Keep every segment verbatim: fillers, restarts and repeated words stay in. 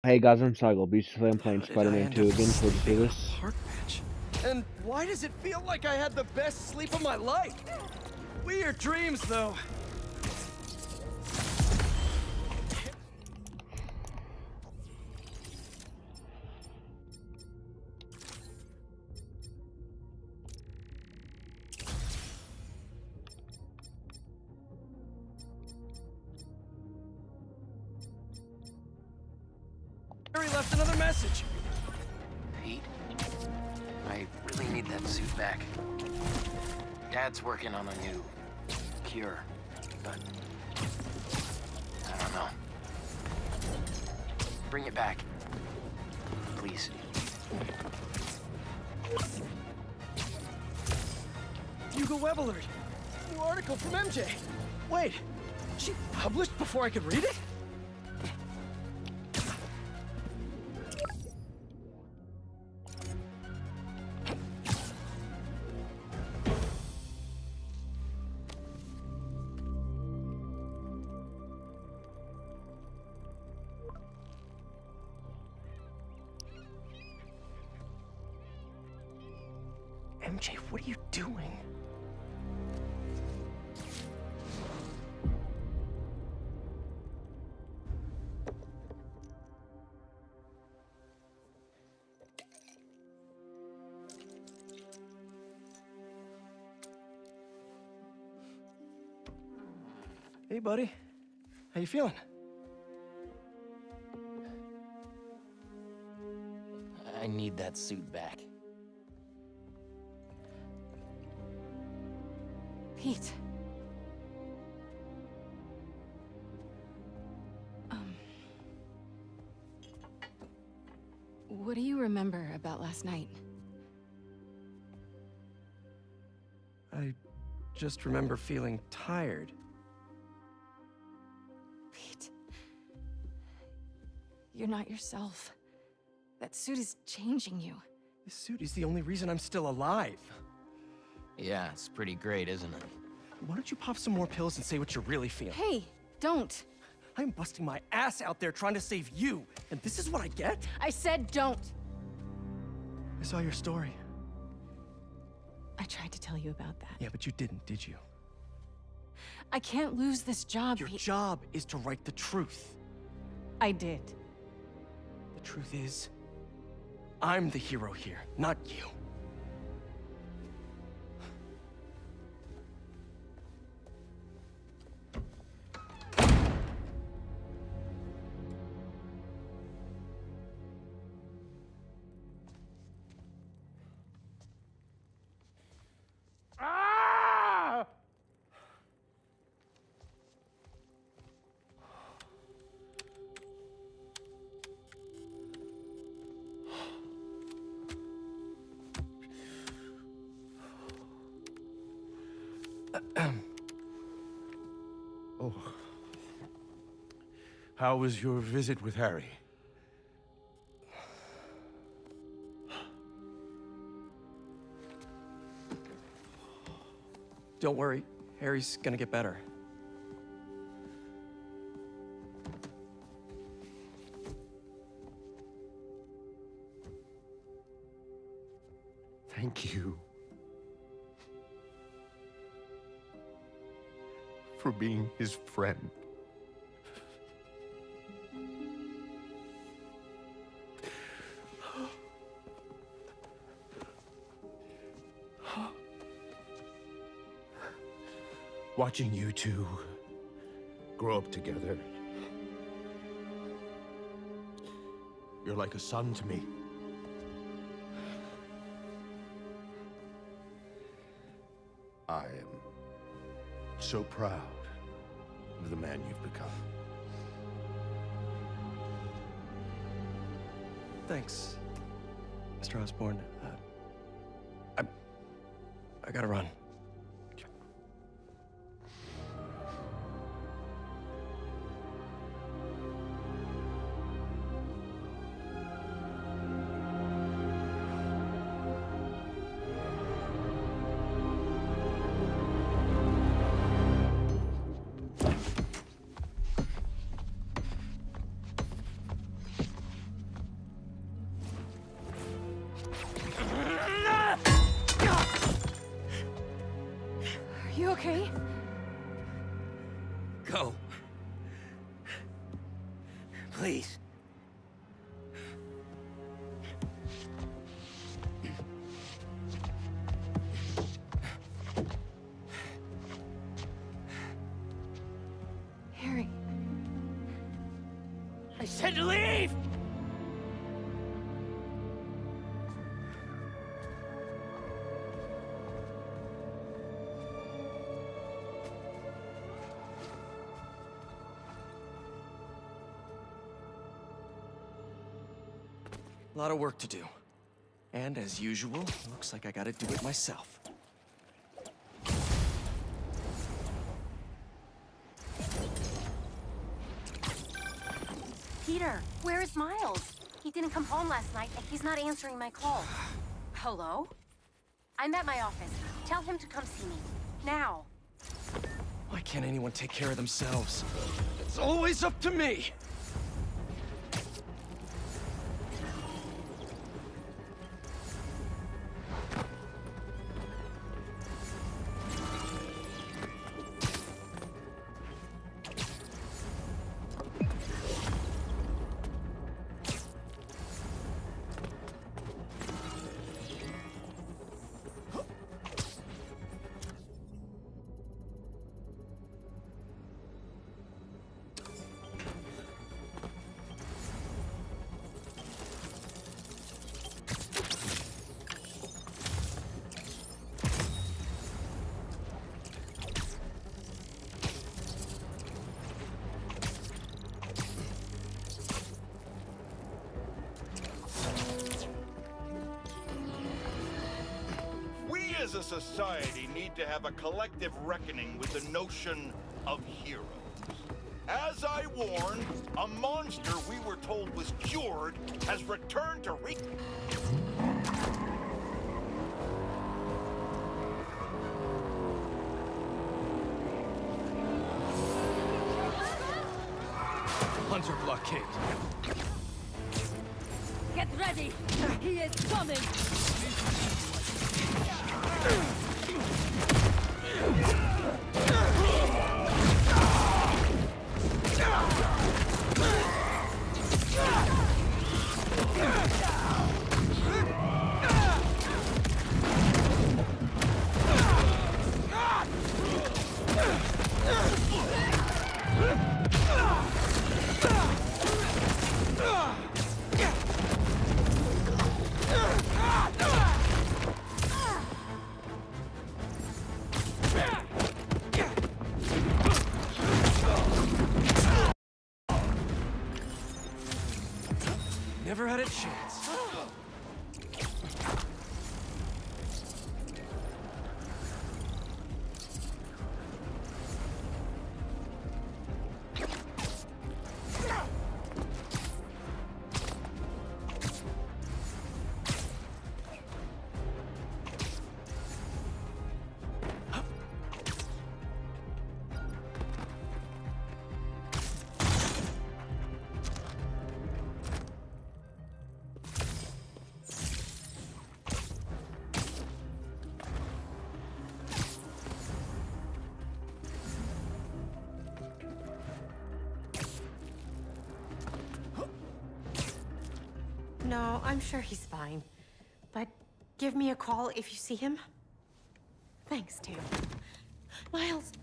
Hey guys, I'm Cycle. Beautifully, I'm playing How did I Spider-Man end two up again for the sleeping on a series. park bench? And why does it feel like I had the best sleep of my life? Weird dreams, though. Harry left another message. Pete, I really need that suit back. Dad's working on a new cure, but I don't know. Bring it back, please. Hugo Web alert. New article from M J. Wait, she published before I could read it? M J, what are you doing? Hey, buddy. How you feeling? I need that suit back. Pete. Um... What do you remember about last night? I just remember feeling tired. Pete. You're not yourself. That suit is changing you. This suit is the only reason I'm still alive. Yeah, it's pretty great, isn't it? Why don't you pop some more pills and say what you really feel? Hey, don't. I'm busting my ass out there trying to save you, and this is what I get? I said don't. I saw your story. I tried to tell you about that. Yeah, but you didn't, did you? I can't lose this job, Your Pete. job is to write the truth. I did. The truth is, I'm the hero here, not you. Ah! Oh. How was your visit with Harry? Don't worry, Harry's gonna get better. Thank you for being his friend. Watching you two grow up together. You're like a son to me. I am so proud of the man you've become. Thanks, Mister Osborn. Uh, I... I gotta run. okay? Go. Please. Harry. I said to leave! A lot of work to do. And as usual, looks like I gotta do it myself. Peter, where is Miles? He didn't come home last night, and he's not answering my call. Hello? I'm at my office. Tell him to come see me. Now. Why can't anyone take care of themselves? It's always up to me! As a society, need to have a collective reckoning with the notion of heroes. As I warned, a monster we were told was cured has returned to wreak. Hunter blockade. Get ready! He is coming! Never had a chance. No, I'm sure he's fine. But give me a call if you see him. Thanks, Tam. Miles!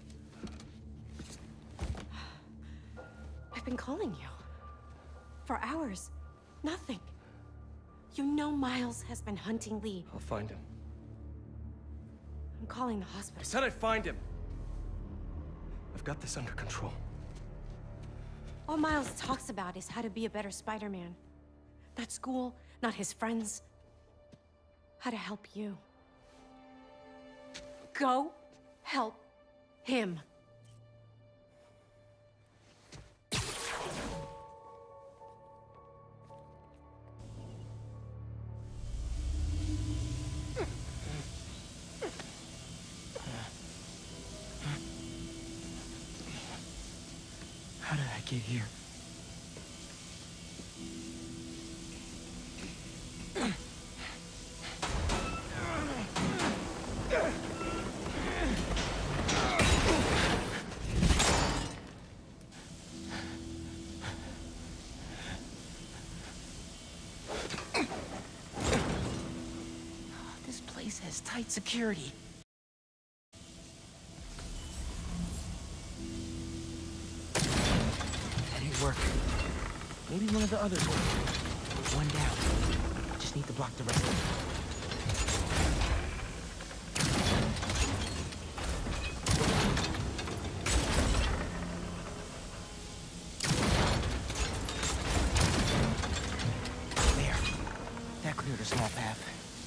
I've been calling you. For hours. Nothing. You know Miles has been hunting Lee. I'll find him. I'm calling the I hospital. said I'd find him. I've got this under control. All Miles talks about is how to be a better Spider-Man. Not school, not his friends. How to help you. Go help him. How did I get here? says tight security. That didn't work. Maybe one of the others will. One down. Just need to block the rest of them. Cleared a small path.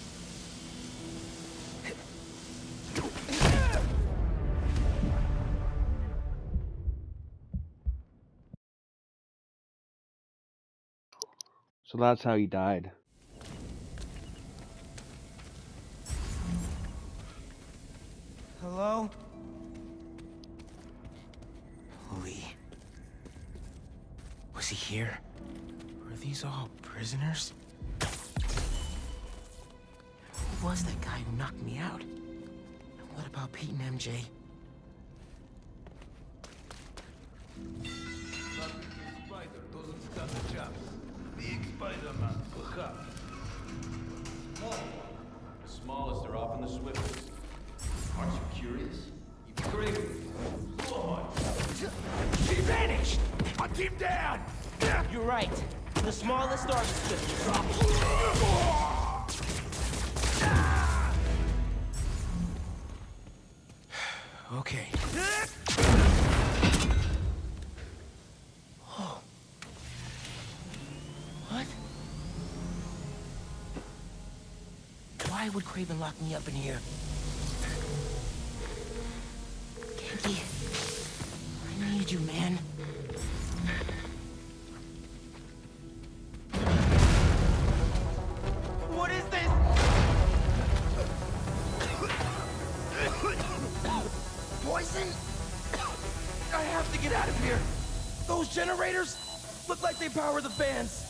So that's how he died. Hello? Lee. Was he here? Were these all prisoners? Who was that guy who knocked me out? And what about Pete and M J? Spider doesn't stand a chance. Big Spider-Man, perhaps. Small. The smallest are often the swiftest. Aren't you curious? You crazy? So am I. She vanished! Hunt him down! You're right. The smallest are the swiftest. Okay. Oh. What? Why would Kraven lock me up in here? Ganke, I need you, man. What is this? Poison? I have to get out of here. Those generators look like they power the fans.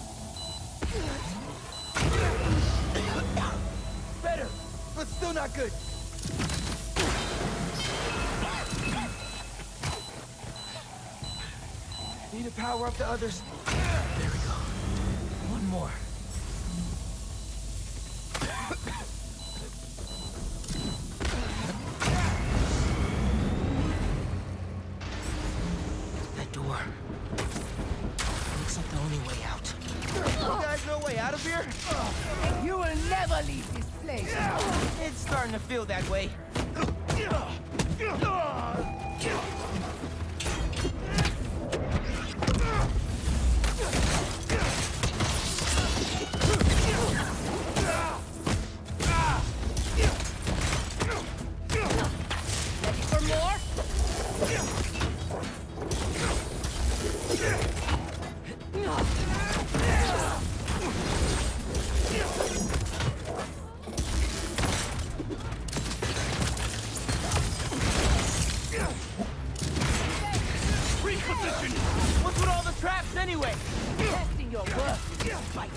Better, but still not good. Need to power up the others. There we go. One more. That door. Looks like the only way out. You guys no way out of here? You will never leave this place. It's starting to feel that way. What's with all the traps anyway? Testing your work, Spider.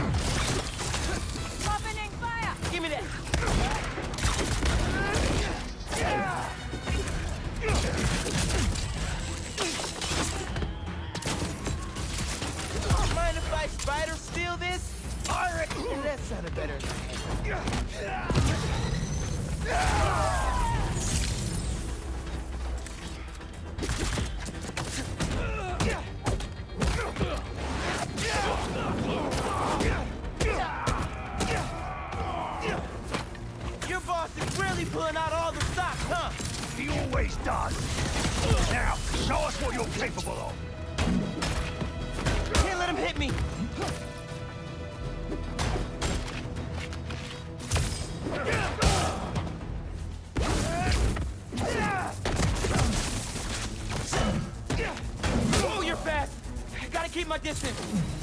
Opening fire! Give me that. Mind if I spider steal this? I reckon that sounded better than Your boss is really pulling out all the stops, huh? He always does. Now, show us what you're capable of. Can't let him hit me. Oh, you're fast. Gotta keep my distance.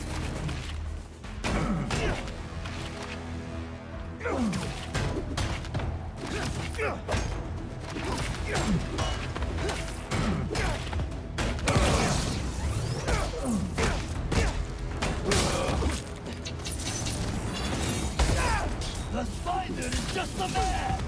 The spider is just a man.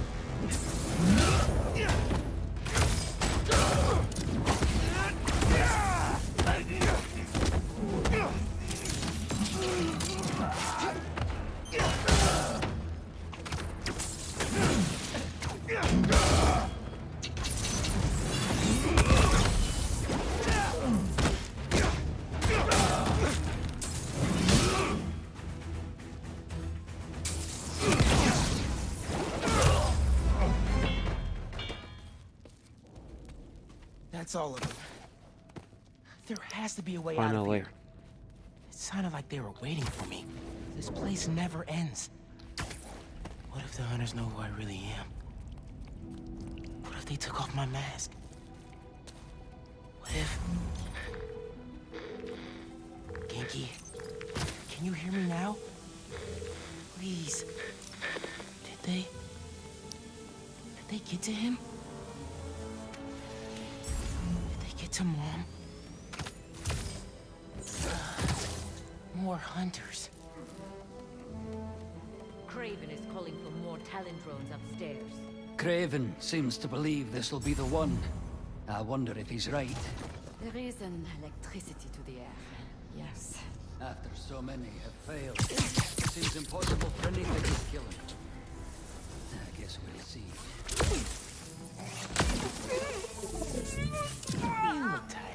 That's all of them. There has to be a way out of Finally. here. It sounded like they were waiting for me. This place never ends. What if the hunters know who I really am? What if they took off my mask? What if... Genki, can you hear me now? Please. Did they... Did they get to him? Did they get to Mom? More hunters. Craven is calling for more Talon drones upstairs. Craven seems to believe this will be the one. I wonder if he's right. There is an electricity to the air. Yes. After so many have failed, it seems impossible for anything to kill him. I guess we'll see. You look tired.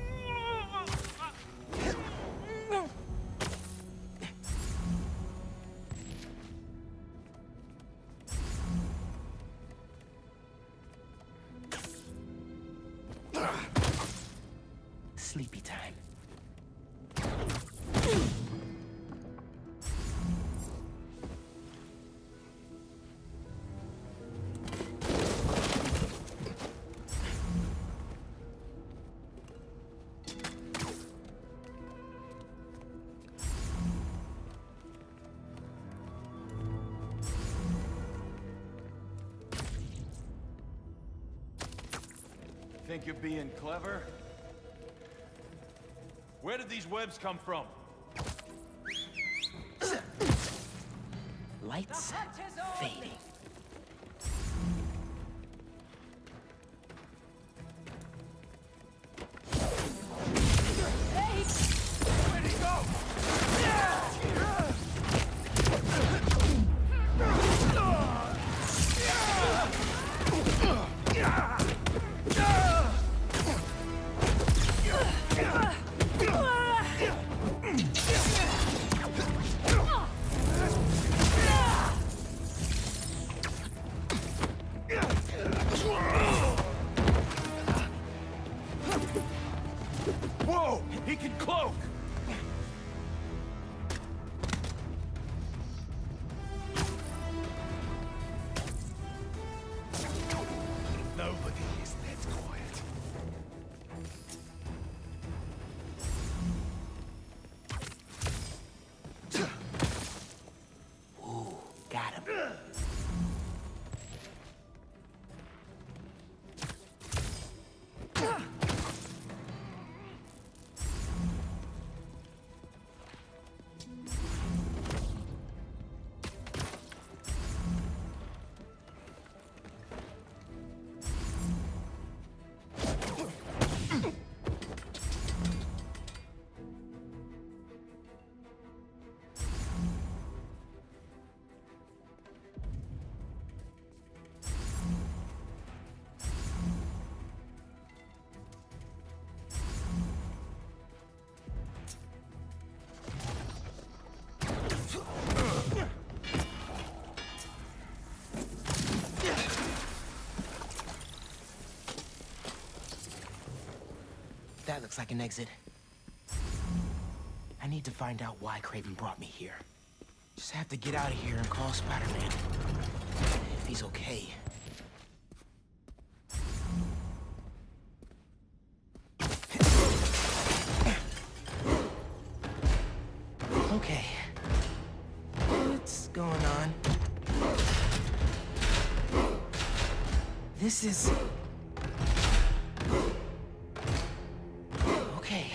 Sleepy time. Think you're being clever? Where did these webs come from? Lights fading. Where'd he go? Whoa! He can cloak! Nobody is that quiet. Ooh, got him. That looks like an exit. I need to find out why Craven brought me here. Just have to get out of here and call Spider-Man. If he's okay. Okay. What's going on? This is... Okay.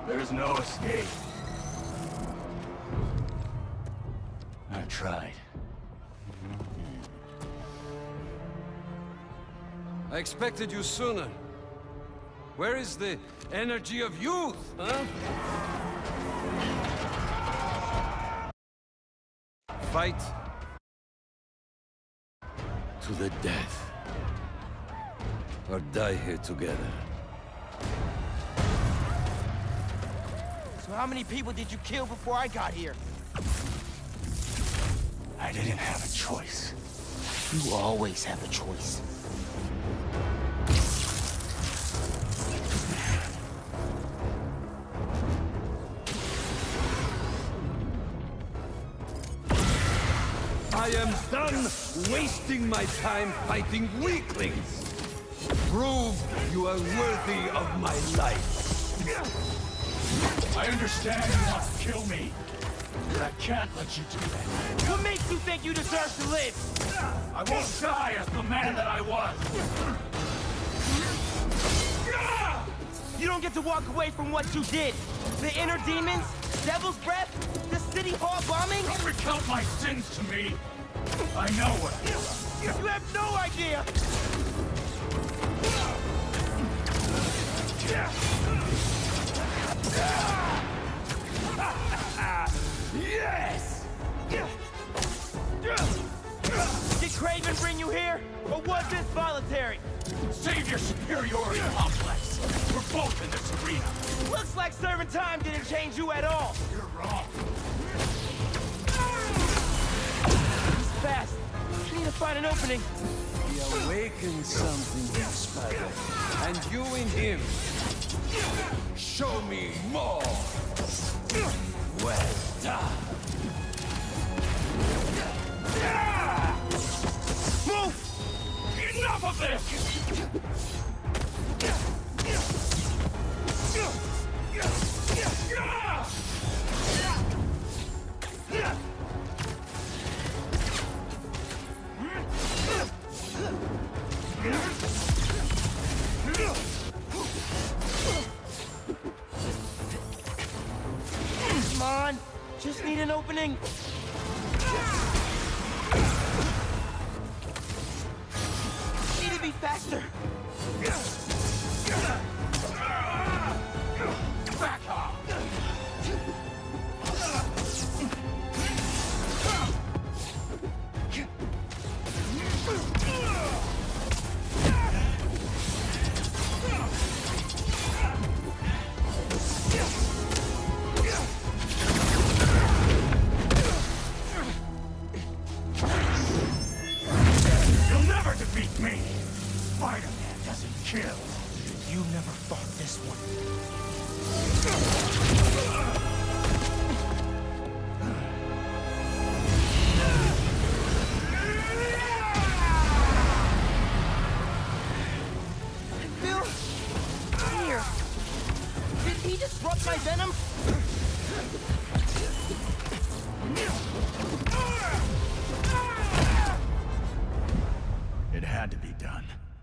There's no escape. I tried. I expected you sooner. Where is the energy of youth, huh? Fight to the death. Or die here together. So how many people did you kill before I got here? I didn't have a choice. You always have a choice. I am done wasting my time fighting weaklings. Prove you are worthy of my life. I understand you want to kill me, but I can't let you do that. What makes you think you deserve to live? I won't die as the man that I was. You don't get to walk away from what you did. The inner demons, devil's breath, the city hall bombing. Don't recount my sins to me. I know what I've done. You have no idea. Yes! Did Craven bring you here, or was this voluntary? Save your superiority complex. We're both in this arena. Looks like serving time didn't change you at all. You're wrong. He's fast. We need to find an opening. He awakened something in Spider, and you in him. Show me more. Well done. Move! Enough of this! Come on, just need an opening. Need to be faster. Back off! You'll never defeat me! Spider-Man doesn't kill. You never fought this one. Bill, come here. Did he disrupt my venom? It had to be done.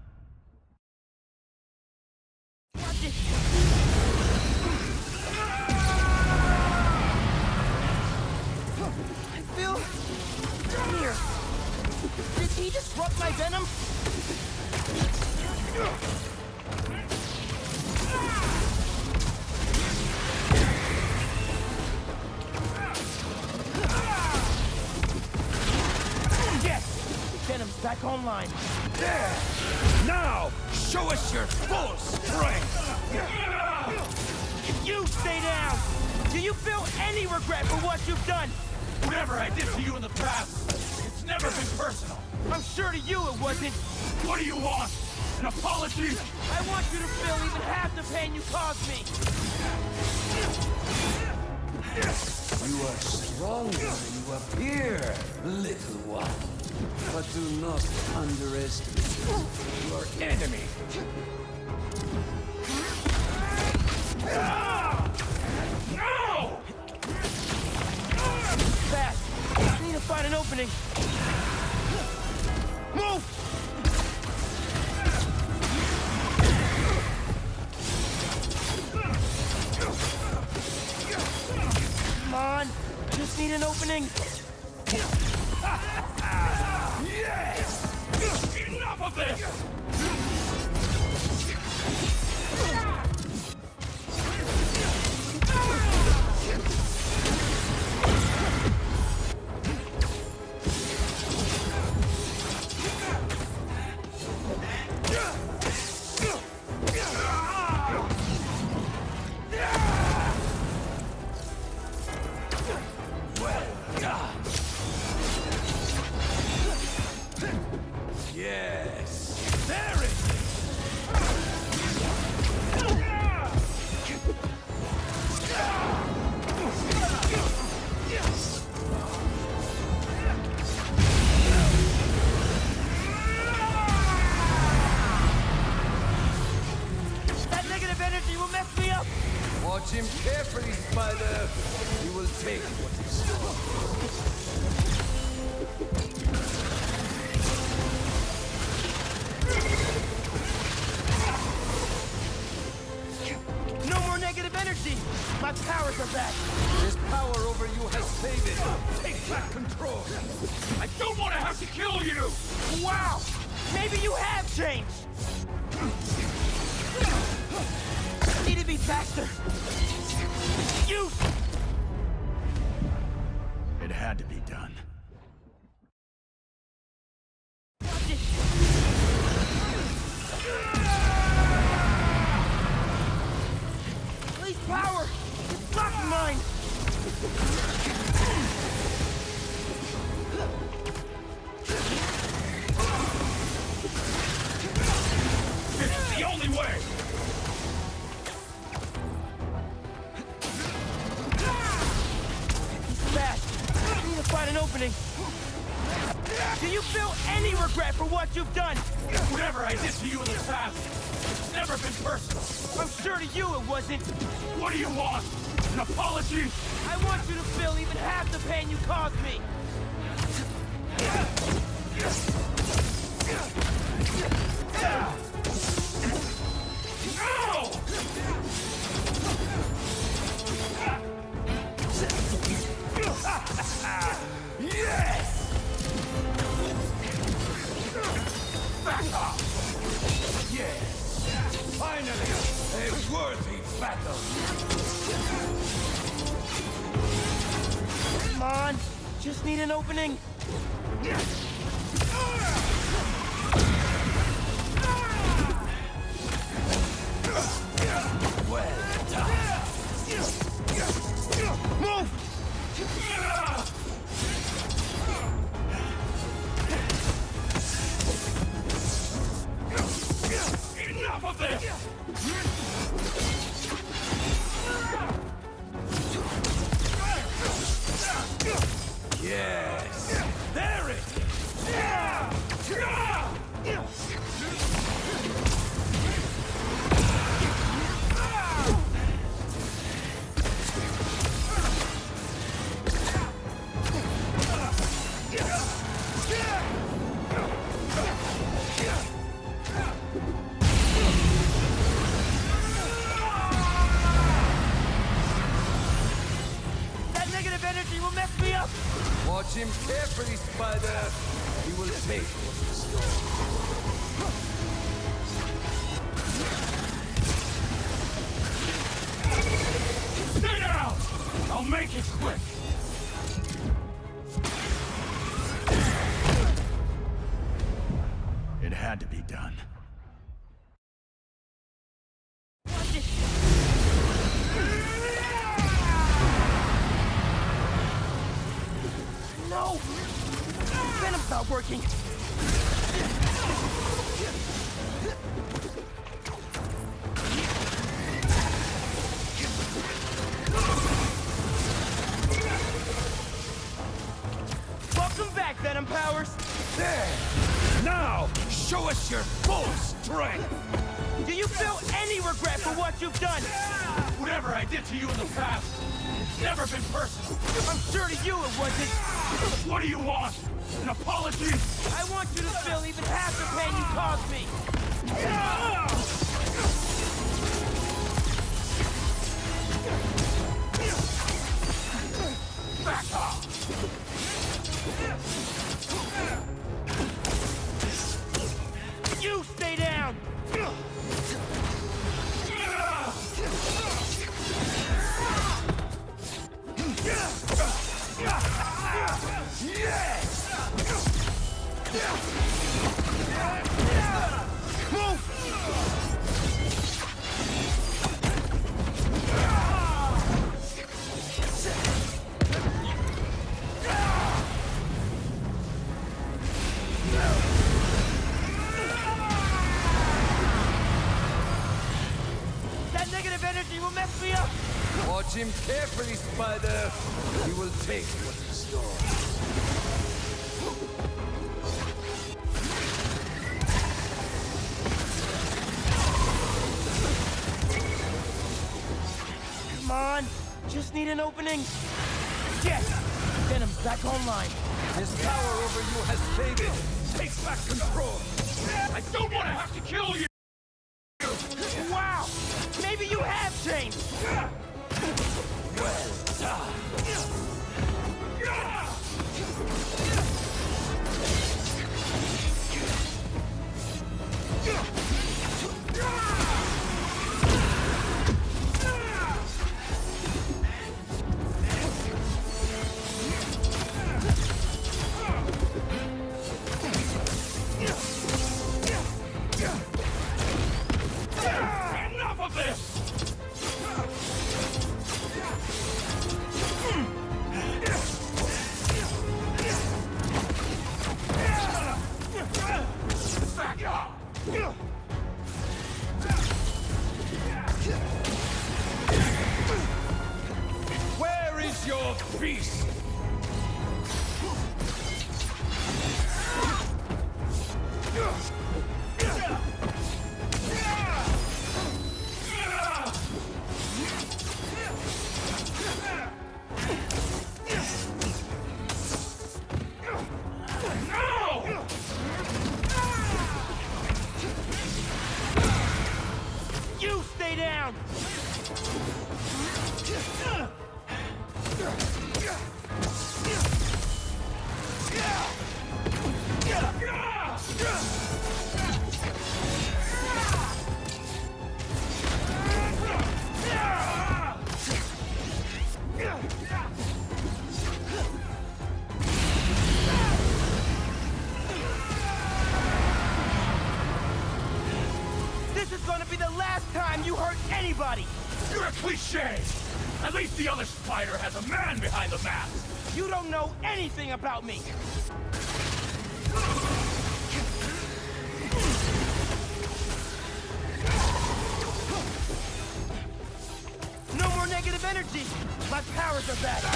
Watch it. Bill, come here. Did he disrupt my venom? Yes! Venom's back online. There! Now, show us your full strength! You stay down! Do you feel any regret for what you've done? Whatever I did to you in the past, it's never been personal. I'm sure to you it wasn't. What do you want? An apology? I want you to feel even half the pain you caused me. You are stronger than you appear, little one. But do not underestimate your enemy. No! Fast! I need to find an opening. Move! Just need an opening. Yes! Enough of this! Watch him carefully, Spider. He will take what is yours. No more negative energy! My powers are back! His power over you has faded. Take back control! I don't want to have to kill you! Wow! Maybe you have changed! Need to be faster! You! It had to be done. Please, power! Block mine! This is the only way! Find an opening. Do you feel any regret for what you've done? Whatever I did to you in the past, it's never been personal. I'm sure to you it wasn't. What do you want? An apology? I want you to feel even half the pain you caused me. No! Yes! Back off! Yes! Finally, a worthy battle! Come on! Just need an opening! Well done! Move! Enough of this! Yes! There it is! That negative energy will mess me up! Watch him carefully, Spider. He will take what is yours. Stay down! I'll make it quick! It had to be done. No! Venom's not working! Welcome back, Venom Powers! There! Now, show us your full strength! Do you feel any regret for what you've done? Whatever I did to you in the past, it's never been personal. I'm sure to you it wasn't. What do you want? An apology? I want you to feel even half the pain you caused me. Back Watch him carefully, Spider. He will take what is yours. Come on, just need an opening. Yes, Venom's back online. His power over you has faded. Take back control. I don't want to have to kill you! Wow! Maybe you have changed! Well done. Enough of this! Back up! Where is your beast? You stay down! This is gonna be the last time you hurt anybody! You're a cliche! At least the other spider has a man behind the mask! You don't know anything about me! No more negative energy! My powers are back!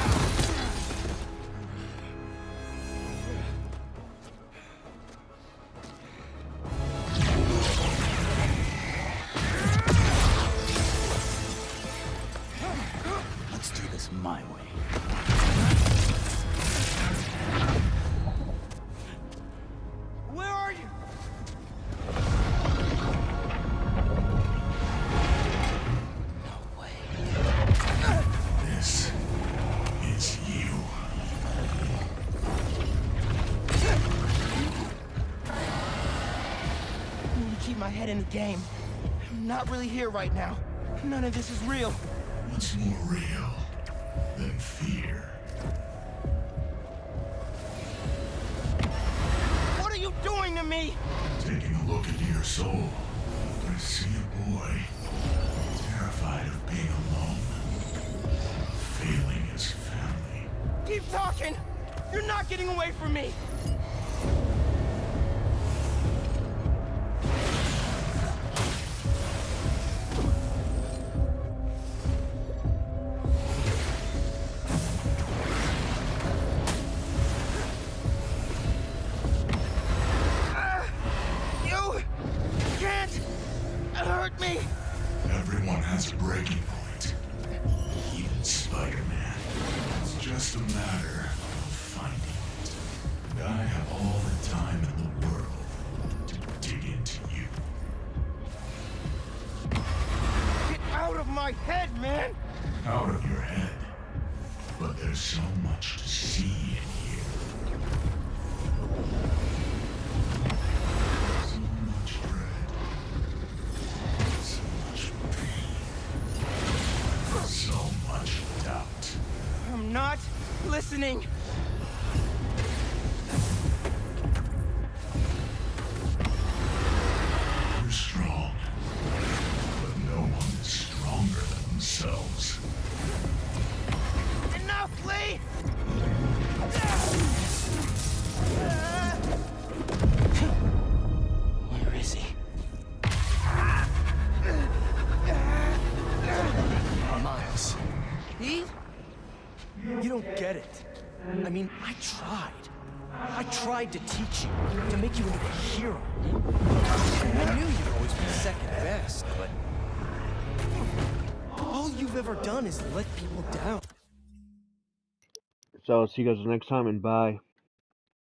Let's do this my way. Where are you? This is you. I need to keep my head in the game. I'm not really here right now. None of this is real. What's more real than fear? What are you doing to me? Taking a look into your soul, I see a boy terrified of being alone, failing his family. Keep talking! You're not getting away from me! Ah, you can't hurt me! Everyone has a breaking point. Even Spider-Man. It's just a matter of finding it. And I have all the time in the world to dig into you. Get out of my head, man! Out of your head. But there's so much to see in here. So much dread. So much pain. So much doubt. I'm not listening! You're strong. But no one is stronger than themselves. Enough, Lee! Where is he? I mean, I tried. I tried to teach you, to make you into a hero. I knew you'd always be second best, but all you've ever done is let people down. So, see you guys next time, and bye.